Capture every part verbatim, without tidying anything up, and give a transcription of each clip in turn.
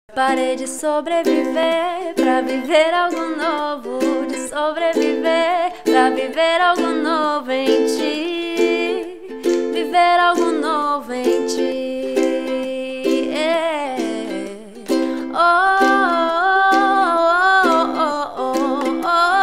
Parei de sobreviver pra viver algo novo, de sobreviver pra viver algo novo em ti, viver algo novo em ti. Yeah. Oh, oh, oh, oh,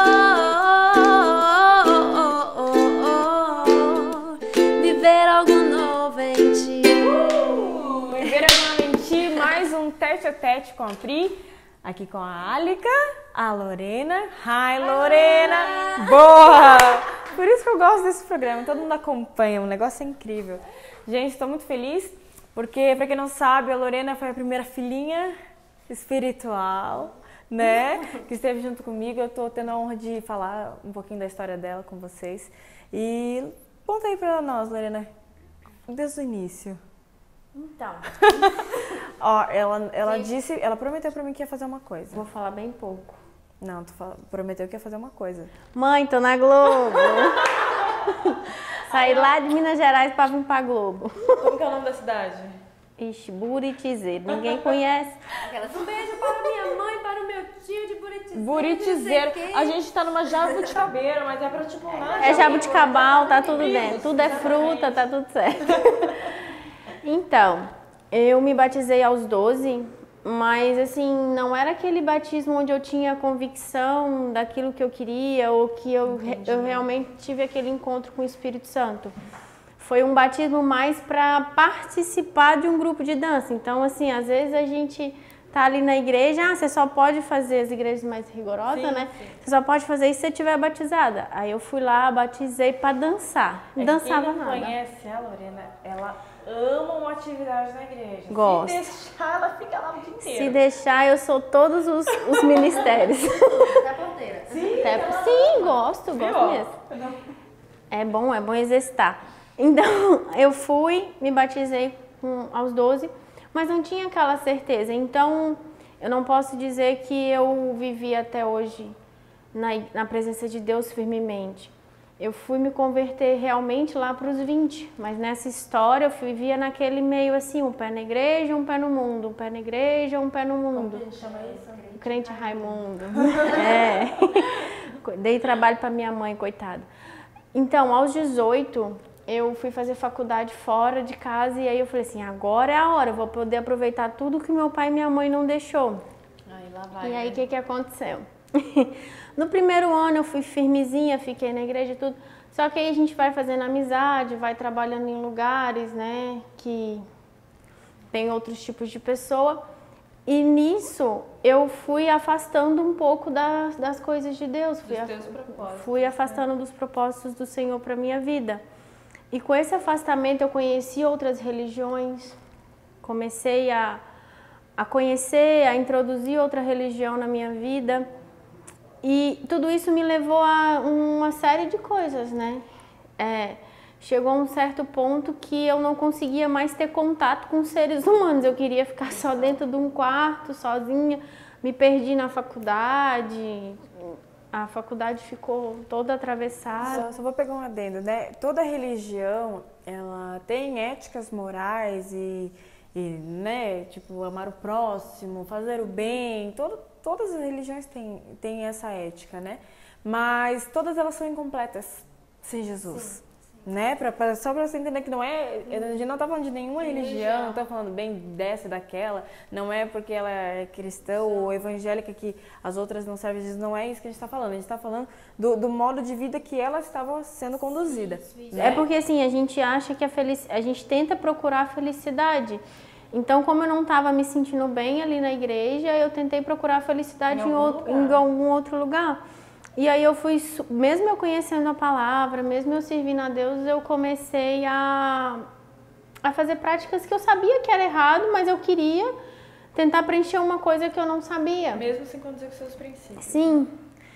oh, oh, oh, oh, viver algo novo em ti. Uh, viver algo novo em ti, mais um tete a tete com a Pri, aqui com a Alica, a Lorena. Hi, Lorena! Ah. Boa! Por isso que eu gosto desse programa, todo mundo acompanha, o negócio é incrível. Gente, estou muito feliz, porque, para quem não sabe, a Lorena foi a primeira filhinha espiritual, né, que esteve junto comigo. Eu estou tendo a honra de falar um pouquinho da história dela com vocês. E conta aí para nós, Lorena, desde o início. Então, ó, ela, ela disse, ela prometeu pra mim que ia fazer uma coisa. Vou falar bem pouco. Não, tu fala, prometeu que ia fazer uma coisa. Mãe, tô na Globo. Saí lá de Minas Gerais pra vir pra Globo. Como que é o nome da cidade? Ixi, Buritizeiro, ninguém conhece. Aquelas, um beijo para minha mãe, para o meu tio de Buritizeiro. Buritizeiro. A gente tá numa jabuticabeira, mas é pra tipo lá. É jabuticabal, tá tudo dentro. Tudo é fruta, tá tudo certo. Então, eu me batizei aos doze, mas assim, não era aquele batismo onde eu tinha convicção daquilo que eu queria ou que eu, eu realmente tive aquele encontro com o Espírito Santo. Foi um batismo mais para participar de um grupo de dança. Então, assim, às vezes a gente tá ali na igreja, ah, você só pode fazer as igrejas mais rigorosas, sim, né? Sim. Você só pode fazer isso se você estiver batizada. Aí eu fui lá, batizei para dançar. Não dançava nada. Quem não nada. conhece a Lorena, ela ama uma atividade na igreja. Gosto. Se deixar, ela fica lá o dia inteiro. Se deixar, eu sou todos os, os ministérios. Até ponteira. Sim, Até, sim, gosto, viu? Gosto mesmo. É bom, é bom exercitar. Então, eu fui, me batizei com, aos doze, mas não tinha aquela certeza. Então, eu não posso dizer que eu vivi até hoje na, na presença de Deus firmemente. Eu fui me converter realmente lá para os vinte, mas nessa história eu vivia naquele meio assim, um pé na igreja, um pé no mundo, um pé na igreja, um pé no mundo. Como a gente chama isso? O crente Raimundo. É. Dei trabalho para minha mãe, coitada. Então, aos dezoito, eu fui fazer faculdade fora de casa e aí eu falei assim, agora é a hora, eu vou poder aproveitar tudo que meu pai e minha mãe não deixou. Aí, lá vai, e aí, o né? que que aconteceu? No primeiro ano eu fui firmezinha, fiquei na igreja e tudo, só que aí a gente vai fazendo amizade, vai trabalhando em lugares, né, que tem outros tipos de pessoa, e nisso eu fui afastando um pouco das, das coisas de Deus, fui, dos teus propósitos, fui afastando né? dos propósitos do Senhor para minha vida. E com esse afastamento eu conheci outras religiões, comecei a, a conhecer, a introduzir outra religião na minha vida. E tudo isso me levou a uma série de coisas, né? É, chegou a um certo ponto que eu não conseguia mais ter contato com seres humanos. Eu queria ficar só dentro de um quarto, sozinha. Me perdi na faculdade. A faculdade ficou toda atravessada. Só, só vou pegar um adendo, né? Toda religião, ela tem éticas morais e, e né, tipo, amar o próximo, fazer o bem, todo, todas as religiões têm, têm essa ética, né? Mas todas elas são incompletas sem Jesus. Sim, sim. Né? Pra, pra, só para você entender que não é, a gente não tá falando de nenhuma religião, não tá falando bem dessa, daquela, não é porque ela é cristã ou evangélica que as outras não servem a Jesus, não é isso que a gente tá falando, a gente tá falando do, do modo de vida que ela estava sendo conduzida. Isso, isso. Né? É porque assim, a gente acha que a felicidade, a gente tenta procurar a felicidade. Então, como eu não estava me sentindo bem ali na igreja, eu tentei procurar a felicidade em, em, outro, em algum outro lugar. E aí eu fui, mesmo eu conhecendo a palavra, mesmo eu servindo a Deus, eu comecei a, a fazer práticas que eu sabia que era errado, mas eu queria tentar preencher uma coisa que eu não sabia. Mesmo sem condizer com seus princípios. Sim.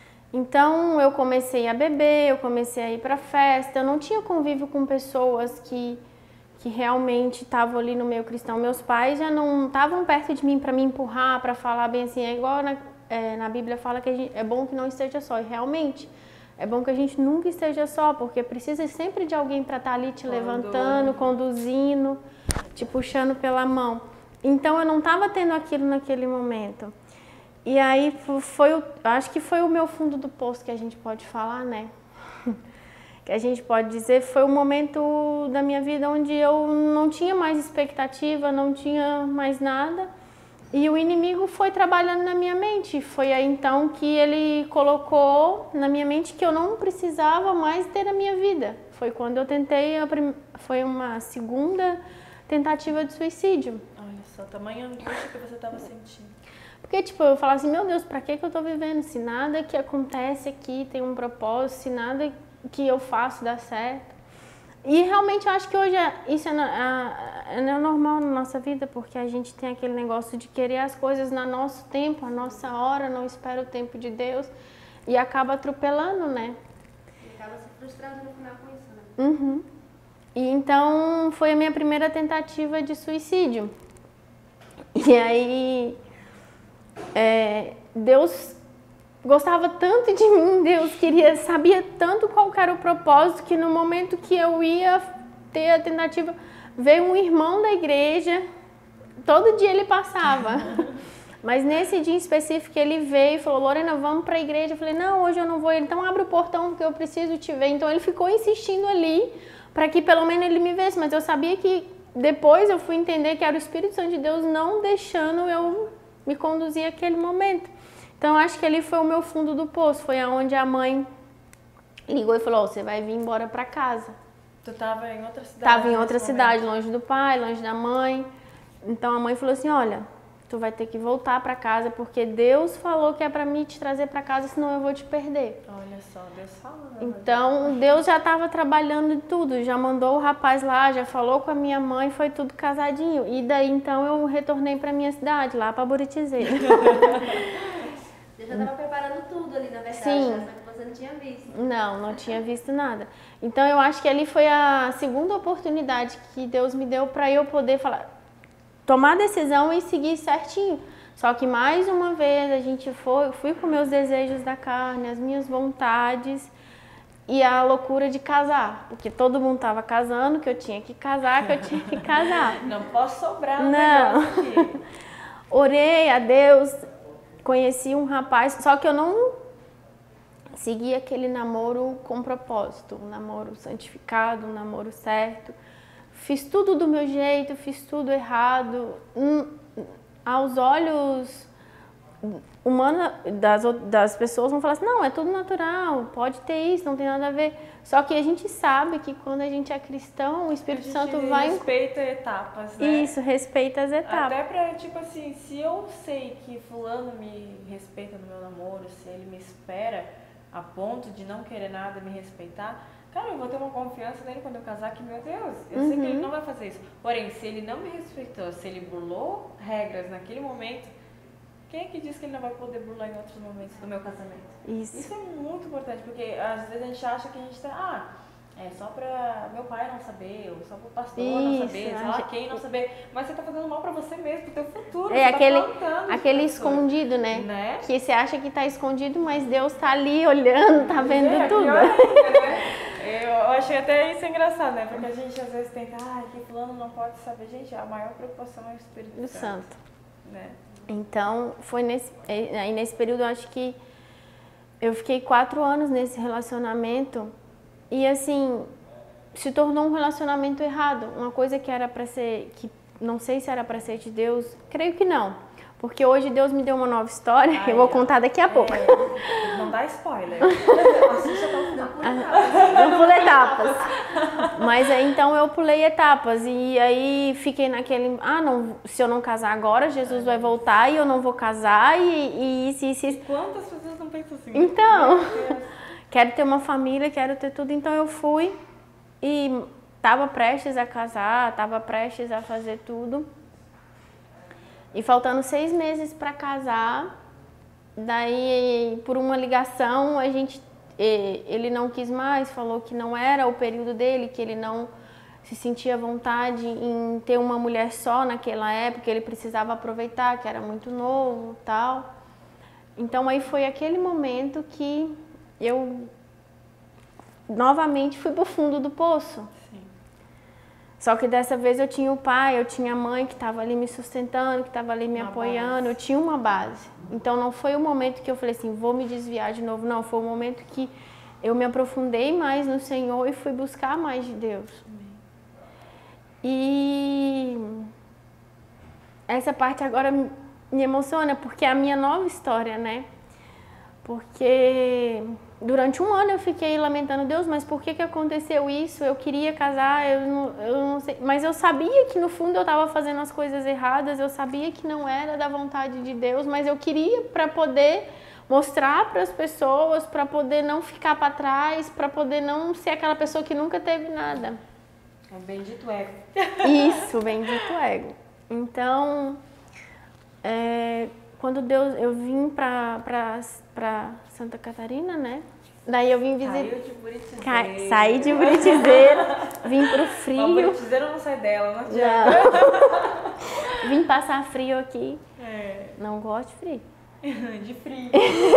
Então eu comecei a beber, eu comecei a ir para festa, eu não tinha convívio com pessoas que, que realmente estavam ali no meio cristão. Meus pais já não estavam perto de mim para me empurrar, para falar bem assim, é igual na... É, na Bíblia fala que a gente, é bom que não esteja só, e realmente é bom que a gente nunca esteja só, porque precisa sempre de alguém para estar ali te levantando, conduzindo, te puxando pela mão. Então eu não estava tendo aquilo naquele momento. E aí foi, o, acho que foi o meu fundo do poço que a gente pode falar, né? Que a gente pode dizer, foi o momento da minha vida onde eu não tinha mais expectativa, não tinha mais nada. E o inimigo foi trabalhando na minha mente. Foi aí então que ele colocou na minha mente que eu não precisava mais ter a minha vida. Foi quando eu tentei, a prim... foi uma segunda tentativa de suicídio. Olha só, tamanha angústia que você estava sentindo. Porque, tipo, eu falava assim, meu Deus, pra que que eu tô vivendo? Se nada que acontece aqui tem um propósito, se nada que eu faço dá certo. E realmente eu acho que hoje isso é, é, é normal na nossa vida, porque a gente tem aquele negócio de querer as coisas no nosso tempo, a nossa hora, não espera o tempo de Deus e acaba atropelando, né? E acaba se frustrando no final com isso, né? Uhum. E então foi a minha primeira tentativa de suicídio. E aí é, Deus gostava tanto de mim, Deus queria, sabia tanto qual era o propósito, que no momento que eu ia ter a tentativa, veio um irmão da igreja, todo dia ele passava, mas nesse dia em específico ele veio e falou, Lorena, vamos para a igreja. Eu falei, não, hoje eu não vou. Ele, então abre o portão porque eu preciso te ver. Então ele ficou insistindo ali para que pelo menos ele me visse, mas eu sabia que depois eu fui entender que era o Espírito Santo de Deus não deixando eu me conduzir àquele momento. Então, acho que ali foi o meu fundo do poço, foi aonde a mãe ligou e falou, oh, você vai vir embora para casa. Tu estava em outra cidade? Estava em outra cidade, longe do pai, longe da mãe. Então, a mãe falou assim, olha, tu vai ter que voltar para casa, porque Deus falou que é para mim te trazer para casa, senão eu vou te perder. Olha só, Deus fala. Então, Deus já estava trabalhando em tudo, já mandou o rapaz lá, já falou com a minha mãe, foi tudo casadinho. E daí, então, eu retornei para minha cidade, lá para Buritizeira. Você já estava preparando tudo ali, na verdade, Sim. né? Só que você não tinha visto. Não, não tinha visto nada. Então, eu acho que ali foi a segunda oportunidade que Deus me deu para eu poder falar, tomar a decisão e seguir certinho. Só que, mais uma vez, a gente foi, fui com meus desejos da carne, as minhas vontades e a loucura de casar. Porque todo mundo estava casando, que eu tinha que casar, que eu tinha que casar. Não posso sobrar um Não. negócio aqui. Orei a Deus, conheci um rapaz, só que eu não segui aquele namoro com propósito, um namoro santificado, um namoro certo. Fiz tudo do meu jeito, fiz tudo errado. Aos olhos humanos das, das pessoas vão falar assim, não, é tudo natural, pode ter isso, não tem nada a ver. Só que a gente sabe que quando a gente é cristão, o Espírito Santo vai... respeita etapas, né? Isso, respeita as etapas. Até pra, tipo assim, se eu sei que fulano me respeita no meu namoro, se ele me espera a ponto de não querer nada, me respeitar, cara, eu vou ter uma confiança nele quando eu casar que, meu Deus, eu uhum. sei que ele não vai fazer isso. Porém, se ele não me respeitou, se ele burlou regras naquele momento, quem é que diz que ele não vai poder burlar em outros momentos do meu casamento? Isso. Isso é muito importante, porque às vezes a gente acha que a gente tá, ah, é só pra meu pai não saber, ou só pro pastor Isso, não saber, sei lá quem não saber, mas você tá fazendo mal pra você mesmo, pro teu futuro, é você aquele, tá aquele escondido, né? né? Que você acha que tá escondido, mas Deus tá ali olhando, tá vendo é, tudo. Pior ainda, né? Eu achei até isso engraçado, né? Porque a gente às vezes tenta, ah, que fulano não pode saber. Gente, a maior preocupação é o Espírito Santo. Santo. Né? Então, foi nesse, aí nesse período, eu acho que eu fiquei quatro anos nesse relacionamento e, assim, se tornou um relacionamento errado. Uma coisa que era para ser, que não sei se era para ser de Deus, creio que não. Porque hoje Deus me deu uma nova história, Ai, eu vou contar daqui a é, pouco. Não dá spoiler. Assista até o final. Não pula etapas. Mas aí, então eu pulei etapas e aí fiquei naquele, ah, não, se eu não casar agora, Jesus vai voltar e eu não vou casar e, e isso, isso, isso. Quantas pessoas não pensam assim? Então, quero ter uma família, quero ter tudo, então eu fui e estava prestes a casar, estava prestes a fazer tudo. E faltando seis meses para casar, daí por uma ligação a gente, ele não quis mais, falou que não era o período dele, que ele não se sentia à vontade em ter uma mulher só naquela época, ele precisava aproveitar, que era muito novo e tal. Então aí foi aquele momento que eu novamente fui pro fundo do poço. Sim. Só que dessa vez eu tinha o pai, eu tinha a mãe que estava ali me sustentando, que estava ali me uma apoiando, base. Eu tinha uma base. Então não foi o momento que eu falei assim, vou me desviar de novo, não, foi o momento que eu me aprofundei mais no Senhor e fui buscar mais de Deus. E essa parte agora me emociona, porque é a minha nova história, né? Porque durante um ano eu fiquei lamentando, Deus, mas por que que aconteceu isso? Eu queria casar, eu não, eu não sei. Mas eu sabia que no fundo eu estava fazendo as coisas erradas, eu sabia que não era da vontade de Deus, mas eu queria para poder mostrar para as pessoas, para poder não ficar para trás, para poder não ser aquela pessoa que nunca teve nada. É o bendito ego. Isso, bendito ego. Então, é, quando Deus, eu vim pra, pra, pra Santa Catarina, né? Daí eu vim visitar. Saiu de Buritizeira. Saí de Buritizeira, vim pro frio. O Buritizeira não sai dela, não adianta. Não. Vim passar frio aqui. É. Não gosto de frio. De frio.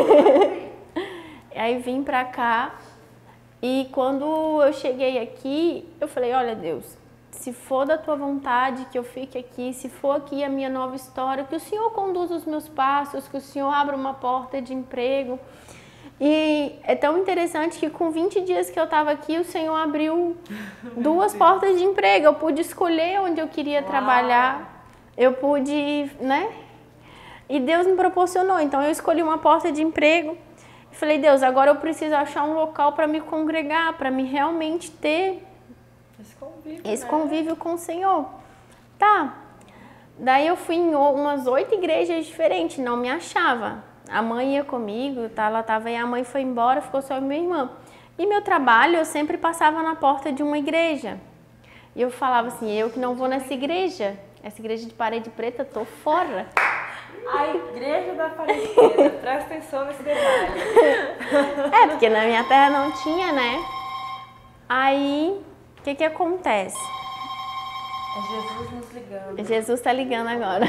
Aí vim pra cá. E quando eu cheguei aqui, eu falei, olha Deus, se for da tua vontade que eu fique aqui, se for aqui a minha nova história, que o Senhor conduza os meus passos, que o Senhor abra uma porta de emprego. E é tão interessante que com vinte dias que eu estava aqui, o Senhor abriu duas portas de emprego. Eu pude escolher onde eu queria Uau. trabalhar, eu pude, né? E Deus me proporcionou. Então eu escolhi uma porta de emprego. Falei, Deus, agora eu preciso achar um local para me congregar, para me realmente ter esse convívio, esse né? convívio com o Senhor. Tá. Daí eu fui em umas oito igrejas diferentes, não me achava. A mãe ia comigo, tá? Ela tava aí, a mãe foi embora, ficou só minha irmã. E meu trabalho, eu sempre passava na porta de uma igreja. E eu falava assim, eu que não vou nessa igreja, essa igreja de parede preta, tô fora. A igreja da parede preta, presta atenção nesse detalhe. É, porque na minha terra não tinha, né? Aí, o que que acontece? É Jesus nos ligando. Jesus tá ligando agora.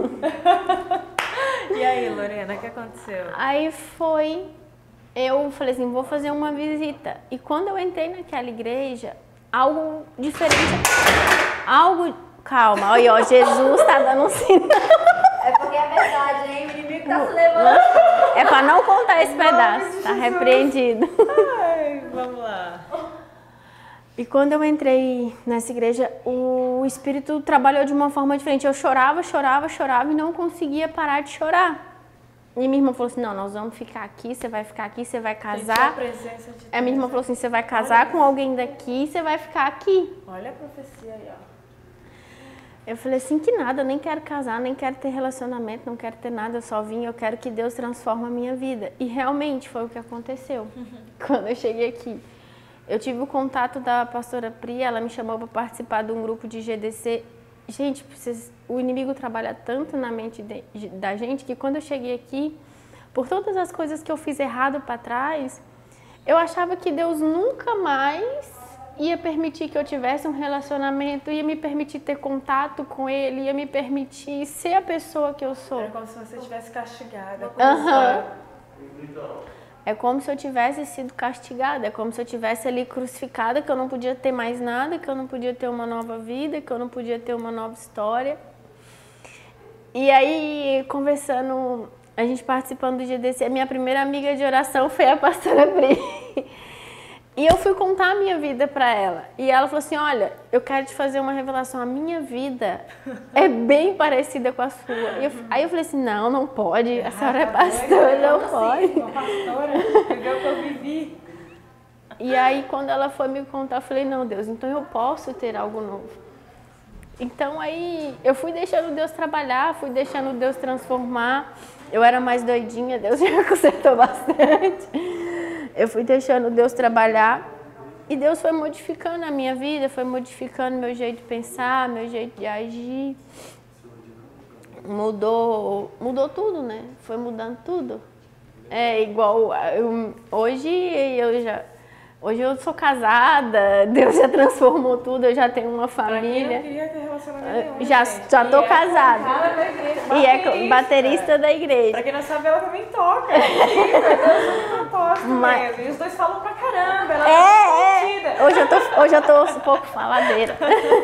E aí, Lorena, o que aconteceu? Aí foi, eu falei assim, vou fazer uma visita. E quando eu entrei naquela igreja, algo diferente, algo... Calma, olha, ó, Jesus tá dando um sinal. É porque é verdade, hein? O inimigo tá se levando. É pra não contar esse pedaço, tá repreendido. Ai, vamos lá. E quando eu entrei nessa igreja, o Espírito trabalhou de uma forma diferente. Eu chorava, chorava, chorava e não conseguia parar de chorar. E minha irmã falou assim, não, nós vamos ficar aqui, você vai ficar aqui, você vai casar. A presença de Deus. A minha irmã falou assim, você vai casar com alguém daqui e você vai ficar aqui. Olha a profecia aí, ó. Eu falei assim, que nada, eu nem quero casar, nem quero ter relacionamento, não quero ter nada, eu só vim, eu quero que Deus transforme a minha vida. E realmente foi o que aconteceu. Uhum. Quando eu cheguei aqui, eu tive o contato da pastora Pri, ela me chamou para participar de um grupo de G D C. Gente, vocês, o inimigo trabalha tanto na mente de, da gente que quando eu cheguei aqui, por todas as coisas que eu fiz errado para trás, eu achava que Deus nunca mais ia permitir que eu tivesse um relacionamento, ia me permitir ter contato com Ele, ia me permitir ser a pessoa que eu sou. Era como se você tivesse castigada. Uhum. É como se eu tivesse sido castigada, é como se eu tivesse ali crucificada, que eu não podia ter mais nada, que eu não podia ter uma nova vida, que eu não podia ter uma nova história. E aí, conversando, a gente participando do G D C, a minha primeira amiga de oração foi a pastora Pri. E eu fui contar a minha vida pra ela. E ela falou assim, olha, eu quero te fazer uma revelação. A minha vida é bem parecida com a sua. E eu, aí eu falei assim, não, não pode. A senhora é pastora, não pode. Uma pastora, viveu o que eu vivi. E aí quando ela foi me contar, eu falei, não, Deus, então eu posso ter algo novo. Então aí eu fui deixando Deus trabalhar, fui deixando Deus transformar. Eu era mais doidinha, Deus já consertou bastante. Eu fui deixando Deus trabalhar e Deus foi modificando a minha vida, foi modificando meu jeito de pensar, meu jeito de agir. Mudou, mudou tudo, né? Foi mudando tudo. É igual, eu, hoje eu já... Hoje eu sou casada, Deus já transformou tudo, eu já tenho uma família. Pra quem não queria ter relacionamento nenhum, Já, gente. já tô E casada. É cara da igreja, E é baterista. baterista da igreja. Pra quem não sabe, ela também toca. É incrível, Deus tem propósito Mas- mesmo. E os dois falam pra caramba, ela É, tá é. Hoje eu tô, hoje eu tô um pouco faladeira.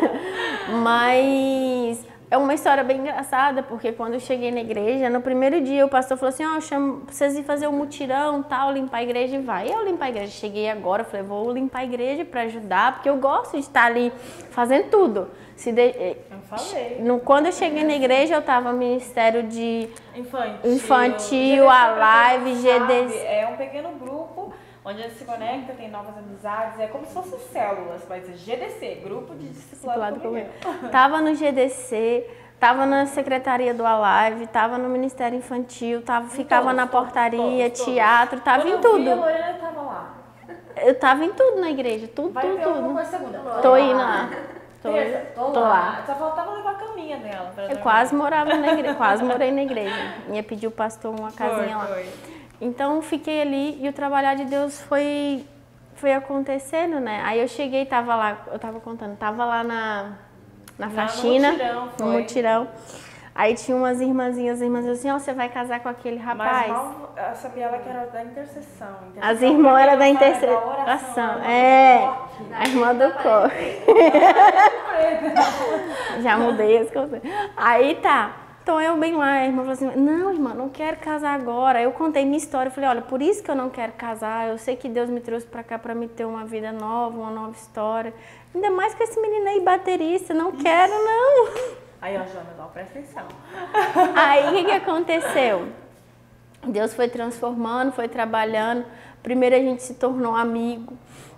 Mas é uma história bem engraçada, porque quando eu cheguei na igreja, no primeiro dia o pastor falou assim, ó, oh, chamo vocês ir fazer um mutirão, tal, limpar a igreja, e vai. Eu limpar a igreja. Cheguei agora, falei, vou limpar a igreja pra ajudar, porque eu gosto de estar ali fazendo tudo. Se de... Eu falei. no, quando eu cheguei na igreja, eu tava no ministério de Infantil. infantil, a live, G D C. É um pequeno grupo onde a gente se conecta, tem novas amizades. É como se fossem células, mas é G D C, Grupo de Discipulado Comunhão. Tava no G D C, tava na secretaria do Alive, tava no Ministério Infantil, tava, ficava todos, na todos, portaria, todos, todos. teatro, tava Quando em eu tudo. vi, a Lorena tava lá. Eu tava em tudo na igreja, tudo, Vai tudo, ter alguma tudo. coisa segunda? Tô indo lá. Tô, Terça? Tô, tô lá. lá. Só faltava levar a caminha dela. Pra Eu dormir. quase morava na igreja, quase morei na igreja. Ia pedir o pastor uma casinha lá. Foi, foi. Então fiquei ali e o trabalhar de Deus foi, foi acontecendo, né? Aí eu cheguei, tava lá, eu tava contando, tava lá na, na no faxina, mutirão, no foi. mutirão. Aí tinha umas irmãzinhas, as irmãs assim, ó, você vai casar com aquele rapaz? Mas mal eu sabia ela que era da intercessão. intercessão As irmãs eram da porque ela fala intercessão. oração, É, ela a irmã do corpo. Já mudei as coisas. Aí tá. Então eu bem lá, a irmã falou assim, não, irmã, não quero casar agora. Eu contei minha história, eu falei, olha, por isso que eu não quero casar, eu sei que Deus me trouxe pra cá pra me ter uma vida nova, uma nova história. Ainda mais com esse menino aí baterista, não quero não. Aí, ó, Joana, não, presta atenção. Aí o que, que aconteceu? Deus foi transformando, foi trabalhando. Primeiro a gente se tornou amigo.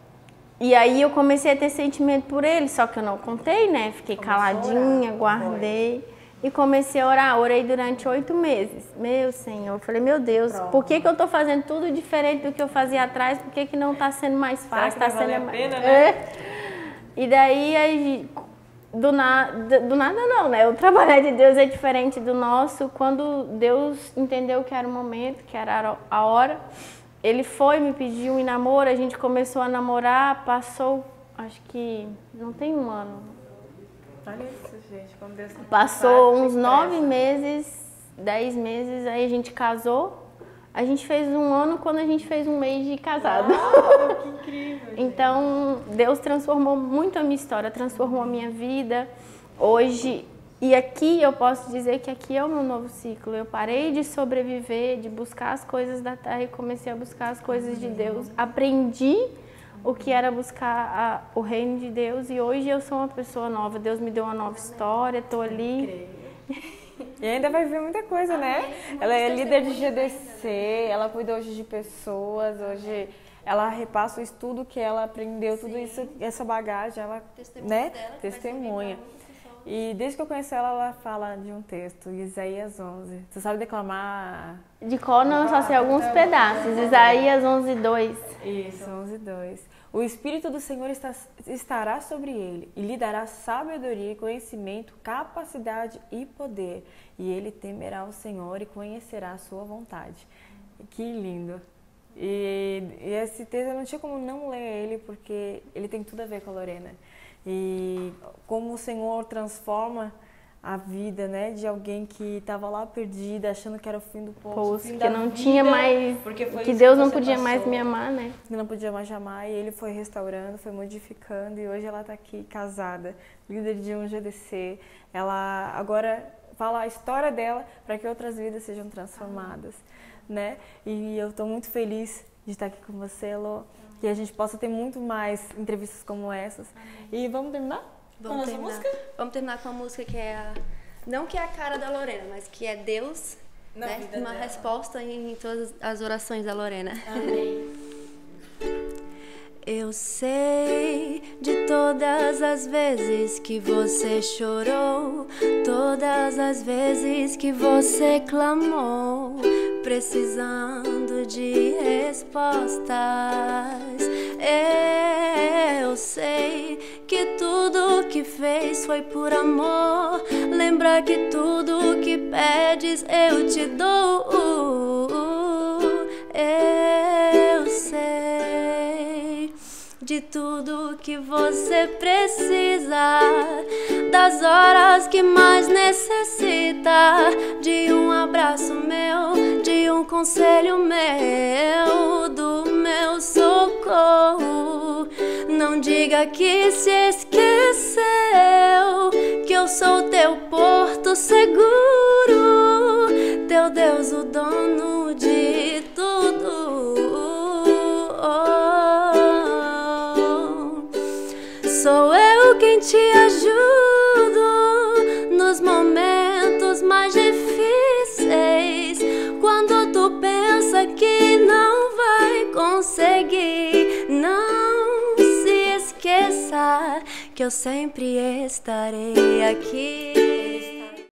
E aí eu comecei a ter sentimento por ele, só que eu não contei, né? Fiquei Começou caladinha, a orar. guardei. E comecei a orar. Orei durante oito meses. Meu Senhor, eu falei, meu Deus, Pronto. por que, que eu tô fazendo tudo diferente do que eu fazia atrás? Por que, que não tá sendo mais Será fácil? que Tá vai valer sendo a mais... pena, né? É. E daí, aí, do, na... do nada não, né? O trabalhar de Deus é diferente do nosso. Quando Deus entendeu que era o momento, que era a hora, Ele foi, me pediu em namoro, a gente começou a namorar, passou, acho que não tem um ano. Olha isso, gente, como Deus Passou faz, uns nove meses, dez meses, aí a gente casou. A gente fez um ano quando a gente fez um mês de casado. Uau, que incrível, gente. Então, Deus transformou muito a minha história, transformou a minha vida. Hoje, e aqui eu posso dizer que aqui é o meu novo ciclo. Eu parei de sobreviver, de buscar as coisas da terra e comecei a buscar as coisas de Deus. Aprendi o que era buscar a, o reino de Deus e hoje eu sou uma pessoa nova. Deus me deu uma nova história, estou ali. E ainda vai ver muita coisa, né? Ela é líder de G D C, ela cuida hoje de pessoas, hoje ela repassa o estudo que ela aprendeu, tudo isso, essa bagagem, ela, né, testemunha. E desde que eu conheci ela, ela fala de um texto, Isaías onze. Você sabe declamar? De cor não, só sei alguns pedaços. Isaías onze, dois. Isso, onze, dois. O Espírito do Senhor está, estará sobre ele e lhe dará sabedoria, conhecimento, capacidade e poder. E ele temerá o Senhor e conhecerá a sua vontade. Que lindo! E, e esse texto eu não tinha como não ler ele, porque ele tem tudo a ver com a Lorena. E como o Senhor transforma a vida, né, de alguém que estava lá perdida, achando que era o fim do poço, o Poço, fim que da não vida, tinha mais, porque foi que isso Deus não você podia passou, mais me amar, né? que não podia mais amar, e ele foi restaurando, foi modificando, e hoje ela está aqui casada, líder de um G D C. Ela agora fala a história dela para que outras vidas sejam transformadas, né? E eu estou muito feliz de estar aqui com você, Elô, que a gente possa ter muito mais entrevistas como essas. E vamos terminar com a Vamos nossa terminar. música? Vamos terminar com a música que é a... Não que é a cara da Lorena, mas que é Deus, Na né? vida Uma dela. resposta em todas as orações da Lorena. Amém. Eu sei de todas as vezes que você chorou, todas as vezes que você clamou, precisando de respostas. Eu sei que tudo que fez foi por amor. Lembra que tudo que pedes eu te dou. Eu sei. tudo que você precisa, das horas que mais necessita, de um abraço meu, de um conselho meu, do meu socorro. Não diga que se esqueceu, que eu sou teu porto seguro, teu Deus, o dono de tudo. Oh, sou eu quem te ajudo nos momentos mais difíceis, quando tu pensa que não vai conseguir. Não se esqueça que eu sempre estarei aqui.